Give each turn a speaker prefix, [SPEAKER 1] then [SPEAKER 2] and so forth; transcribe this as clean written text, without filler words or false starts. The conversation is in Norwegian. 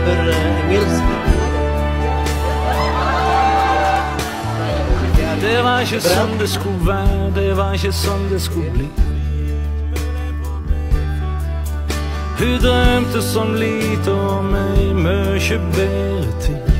[SPEAKER 1] over engelsk.
[SPEAKER 2] Det var ikke sånn det skulle være, det var ikke sånn det skulle bli. Hun drømte som lite om ei mye bedre tid.